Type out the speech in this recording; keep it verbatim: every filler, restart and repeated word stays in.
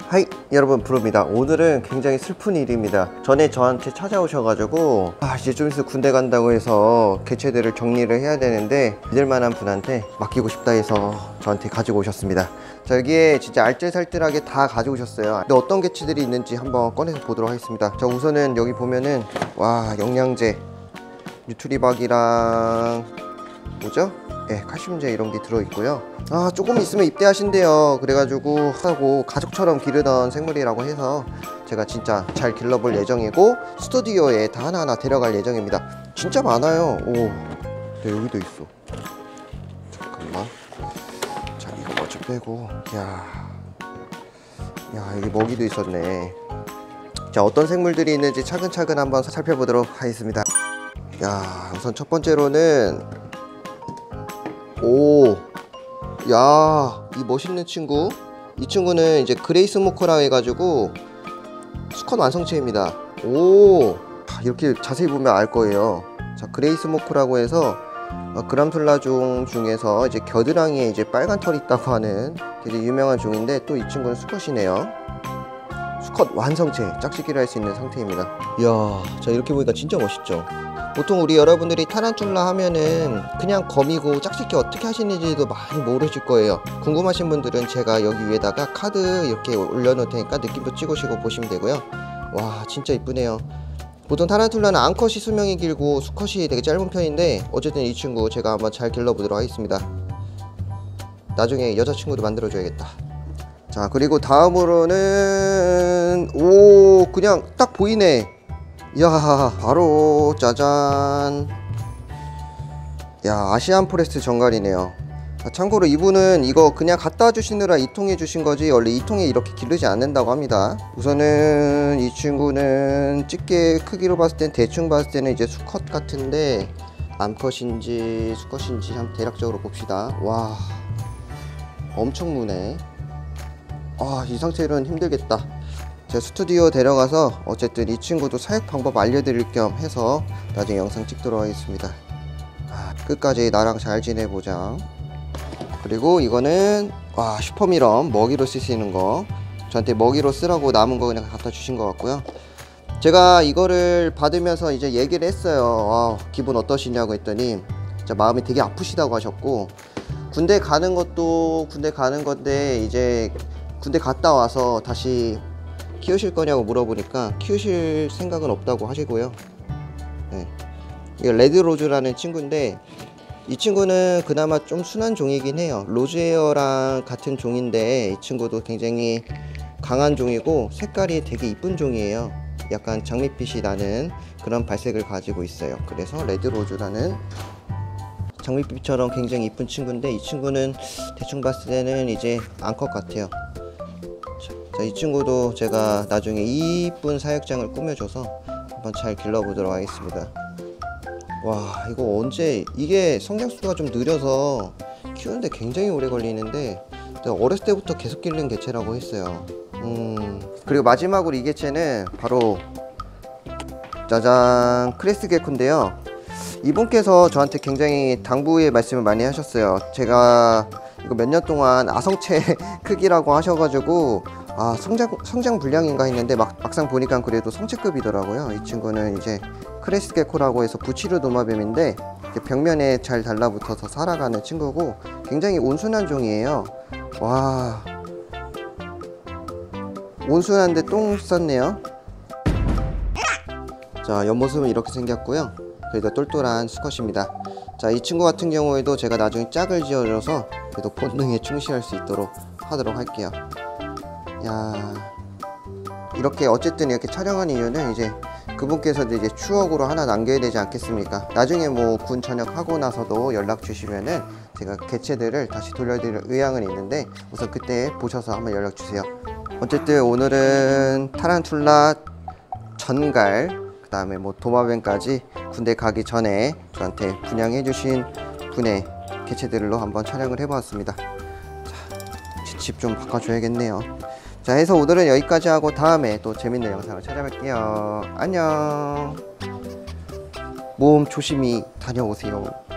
하이 여러분, 브로입니다. 오늘은 굉장히 슬픈 일입니다. 전에 저한테 찾아오셔가지고 아 이제 좀 있으면 군대 간다고 해서 개체들을 정리를 해야 되는데 믿을만한 분한테 맡기고 싶다 해서 저한테 가지고 오셨습니다. 자, 여기에 진짜 알뜰살뜰하게 다 가져오셨어요. 근데 어떤 개체들이 있는지 한번 꺼내서 보도록 하겠습니다. 자, 우선은 여기 보면은 와, 영양제, 뉴트리박이랑 뭐죠? 예, 칼슘제 이런 게 들어있고요. 아, 조금 있으면 입대하신대요. 그래가지고 하고 가족처럼 기르던 생물이라고 해서 제가 진짜 잘 길러볼 예정이고 스튜디오에 다 하나하나 데려갈 예정입니다. 진짜 많아요. 오, 네, 여기도 있어. 잠깐만. 자, 이거 먼저 빼고. 야, 야, 여기 먹이도 있었네. 자, 어떤 생물들이 있는지 차근차근 한번 살펴보도록 하겠습니다. 야, 우선 첫 번째로는 오, 야, 이 멋있는 친구. 이 친구는 이제 그레이 스모커라 해가지고 수컷 완성체입니다. 오, 이렇게 자세히 보면 알 거예요. 자, 그레이 스모커라고 해서 그람툴라종 중에서 이제 겨드랑이에 이제 빨간 털이 있다고 하는 되게 유명한 종인데, 또 이 친구는 수컷이네요. 수컷 완성체, 짝짓기를 할 수 있는 상태입니다. 이야, 자, 이렇게 보니까 진짜 멋있죠. 보통 우리 여러분들이 타란툴라 하면은 그냥 거미고 짝짓기 어떻게 하시는지도 많이 모르실 거예요. 궁금하신 분들은 제가 여기 위에다가 카드 이렇게 올려놓을 테니까 느낌도 찍으시고 보시면 되고요. 와, 진짜 이쁘네요. 보통 타란툴라는 암컷이 수명이 길고 수컷이 되게 짧은 편인데 어쨌든 이 친구 제가 한번 잘 길러보도록 하겠습니다. 나중에 여자친구도 만들어줘야겠다. 자, 그리고 다음으로는 오, 그냥 딱 보이네. 이야, 바로 짜잔. 야, 아시안 포레스트 정갈이네요. 아, 참고로 이분은 이거 그냥 갖다 주시느라 이 통에 주신 거지 원래 이 통에 이렇게 기르지 않는다고 합니다. 우선은 이 친구는 집게 크기로 봤을 땐 대충 봤을 때는 이제 수컷 같은데 암컷인지 수컷인지 한번 대략적으로 봅시다. 와, 엄청 무네. 아, 이 상태로는 힘들겠다. 제가 스튜디오 데려가서 어쨌든 이 친구도 사육 방법 알려드릴 겸 해서 나중에 영상 찍도록 하겠습니다. 아, 끝까지 나랑 잘 지내보자. 그리고 이거는 와, 슈퍼미럼 먹이로 쓰시는 거, 저한테 먹이로 쓰라고 남은 거 그냥 갖다 주신 것 같고요. 제가 이거를 받으면서 이제 얘기를 했어요. 아, 기분 어떠시냐고 했더니 진짜 마음이 되게 아프시다고 하셨고, 군대 가는 것도 군대 가는 건데 이제 군대 갔다 와서 다시 키우실 거냐고 물어보니까 키우실 생각은 없다고 하시고요. 네. 이게 레드로즈라는 친구인데 이 친구는 그나마 좀 순한 종이긴 해요. 로즈에어랑 같은 종인데 이 친구도 굉장히 강한 종이고 색깔이 되게 이쁜 종이에요. 약간 장밋빛이 나는 그런 발색을 가지고 있어요. 그래서 레드로즈라는 장밋빛처럼 굉장히 이쁜 친구인데 이 친구는 대충 봤을 때는 이제 암컷 같아요. 자, 이 친구도 제가 나중에 이쁜 사육장을 꾸며줘서 한번 잘 길러보도록 하겠습니다. 와, 이거 언제, 이게 성장수가 좀 느려서 키우는데 굉장히 오래 걸리는데 내가 어렸을 때부터 계속 기르는 개체라고 했어요. 음, 그리고 마지막으로 이 개체는 바로 짜잔, 크레스트 게코인데요. 이분께서 저한테 굉장히 당부의 말씀을 많이 하셨어요. 제가 이거 몇 년 동안 아성체 크기라고 하셔가지고 아, 성장, 성장 불량인가 했는데 막, 막상 보니까 그래도 성체급이더라고요. 이 친구는 이제 크레스트 게코라고 해서 부치르 도마뱀인데 벽면에 잘 달라붙어서 살아가는 친구고 굉장히 온순한 종이에요. 와, 온순한데 똥 쌌네요. 자, 옆모습은 이렇게 생겼고요. 그래도 똘똘한 수컷입니다. 자, 이 친구 같은 경우에도 제가 나중에 짝을 지어줘서 그래도 본능에 충실할 수 있도록 하도록 할게요. 야, 이렇게 어쨌든 이렇게 촬영한 이유는 이제 그분께서도 이제 추억으로 하나 남겨야 되지 않겠습니까? 나중에 뭐 군 전역하고 나서도 연락 주시면은 제가 개체들을 다시 돌려드릴 의향은 있는데 우선 그때 보셔서 한번 연락 주세요. 어쨌든 오늘은 타란툴라, 전갈, 그 다음에 뭐 도마뱀까지 군대 가기 전에 저한테 분양해 주신 분의 개체들로 한번 촬영을 해보았습니다. 자, 집 좀 바꿔줘야겠네요. 자, 해서 오늘은 여기까지 하고 다음에 또 재밌는 영상을 찾아뵐게요. 안녕. 모험 조심히 다녀오세요.